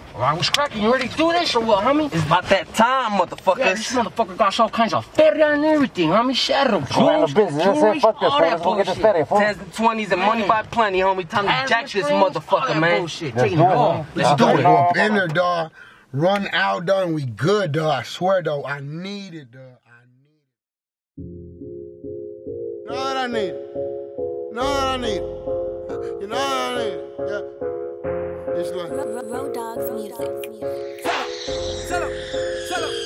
Alright, what's cracking? You ready to do this or what, homie? It's about that time, motherfuckers. Yeah, this motherfucker got all kinds of feria and everything, homie. Shadow, jewels, jewelry, all that bullshit. 10s and 20s and money by plenty, homie. Time to jack this motherfucker, man. Bullshit. Taking it all. Let's do it. Go up in there, dog. Run out, dog, and we good, dog. I swear, dog. I need it, dog. You know that I need it. You know that I need it. You know that I need it. Yeah. It's like Road Dogs Music. Shut up. Shut up.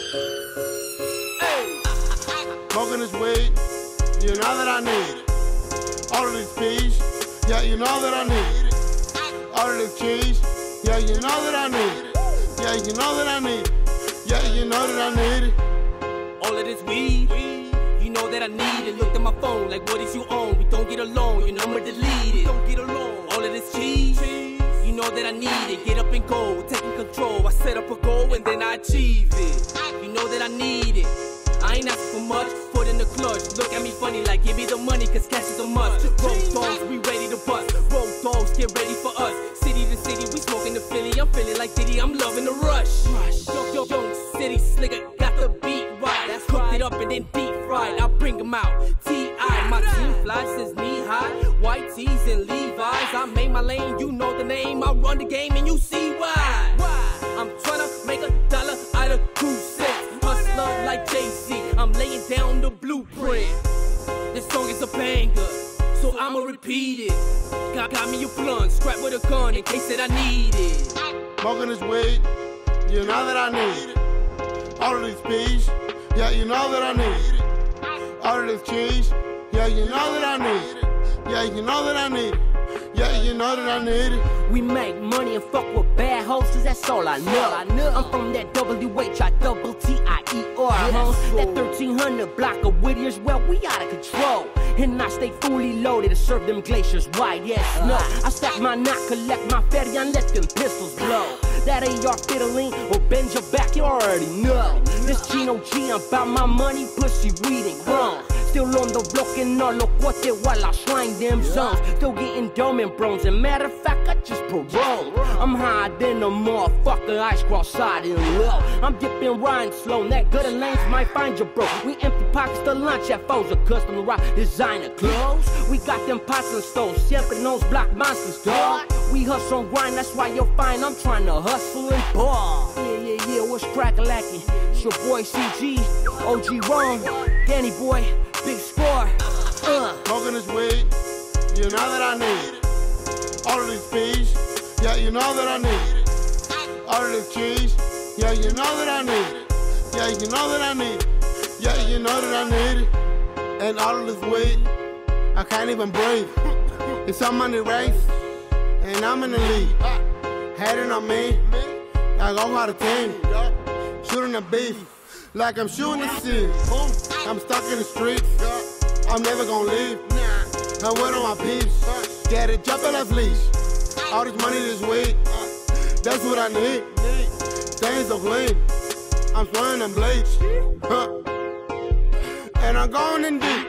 Hey. Smoking this weed. You know that I need it. All of these peas. Yeah, you know that I need it. All of this cheese. Yeah, you know that I need it. Yeah, you know that I need it. Yeah, you know that I need it. All of this weed. You know that I need it. Looked at my phone like, what is you on? We don't get along, your number deleted. Don't get along. All of this cheese. You know that I need it. Get up and go, taking control. I set up a goal and then I achieve it. You know that I need it. I ain't asking for much, foot in the clutch. Look at me funny like, give me the money, cause cash is a must. Road dogs, we ready to bust. Road dogs, get ready for us. City to city, we smoking the Philly. I'm feeling like Diddy, I'm loving the rush. Young city slicker, got the beat right. That's cooked it up and then deep fried. I'll bring them out. T.I. My team fly since knee high. White tees and Levi's. I made my lane, you know the name. I run the game and you see why. I'm tryna make $1 out of 2 cents. Hustler like Jay-Z. I'm laying down the blueprint. This song is a banger, so I'ma repeat it. Got me a blunt, strapped with a gun in case that I need it. Smoking this weed, you know that I need it. All of these peas, yeah, you know that I need it. All of this cheese, yeah, you know that I need it. Yeah, you know that I need it. Yeah, you know that I need it. We make money and fuck with bad hoes, cause that's all I know. I'm from that W-H-I-double-T-I-E-R, that 1300 block of Whittier's, well, we out of control. And I stay fully loaded to serve them glaciers wide, yes, no. I stack my knot, collect my fatty, and let them pistols blow. That AR fiddling or bend your back, you already know. This Gino G, I'm about my money, pussy, weed, and grown. Still on the block and all locote while I shrine them zones. Still getting dome and bronze, and matter of fact, I just parole. I'm higher than a motherfucker, ice cross-side and low. I'm dipping riding slow, that good lanes might find you broke. We empty pockets to lunch at foes, a custom rock designer clothes. We got them pots and stoves, siempre those block monsters, dog. We hustle and grind, that's why you'll find I'm trying to hustle and ball. Yeah, what's crack-a-lackin'? It's your boy CG, OG Ron, Danny Boy, Big Score. Smoking this weed, you know that I need it. All of these peas, yeah, you know that I need it. All of this cheese, yeah, you know that I need it. Yeah, you know that I need it. Yeah, you know that I need it. And all of this weed, I can't even breathe. It's on money race, and I'm in the lead. Hating on me, I go out of team. Shooting the beef, like I'm shooting the sea. I'm stuck in the streets, I'm never gonna leave. I'm with all my peeps, get it, jump on that leash. All this money this week, that's what I need. Things so clean, I'm swearing them bleach. And I'm going in deep,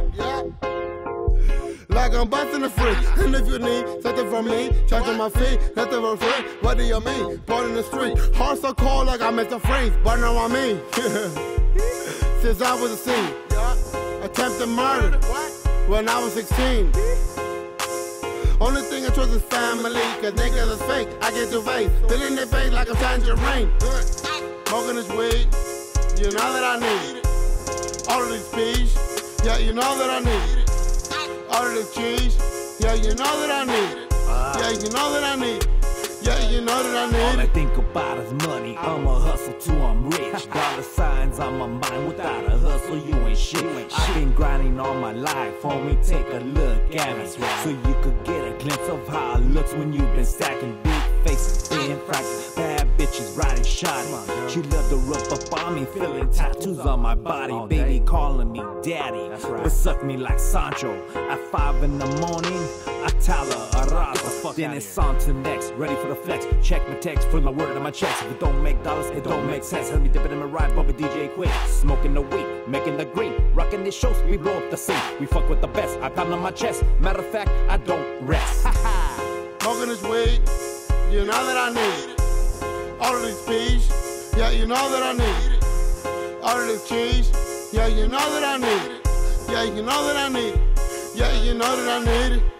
like I'm busting the free. And if you need something from me, charge on my feet, nothing for free. What do you mean? Born in the street, heart so cold like I'm Mr. Freeze. But know what I mean? Since I was a teen, attempted murder when I was 16. Only thing I trust is family, cause niggas is fake. I get to face, filling their face like a tangerine. Smoking this weed, you know that I need it. All of these peas, yeah, you know that I need it. All of this cheese, yeah, you know that I need it. Yeah, you know that I need it. Yeah, you know that I need it. All I think about is money, I'ma hustle till I'm rich. Dollar signs on my mind, without a hustle you ain't shit. I've been grinding all my life, homie, take a look at me. So you could get a glimpse of how it looks when you've been stacking big faces, thin fractures, bad bitches riding shotty. She love to rub up on me, feeling tattoos on my body. Baby calling me daddy, but suck me like Sancho. At 5 in the morning, I tell her, Arasa. Then it's on to next, ready for the flex. Check my text, put my word on my checks. If it don't make dollars, it don't make sense. Let me dip it in my ride, Bobby DJ Quick. Smoking the weed, making the green. Rocking these shows, we blow up the scene. We fuck with the best, I pound on my chest. Matter of fact, I don't rest. Smoking this weed, you know that I need it. All of this peas, yeah, you know that I need it. All of this cheese, yeah, you know that I need it. Yeah, you know that I need it. Yeah, you know that I need it.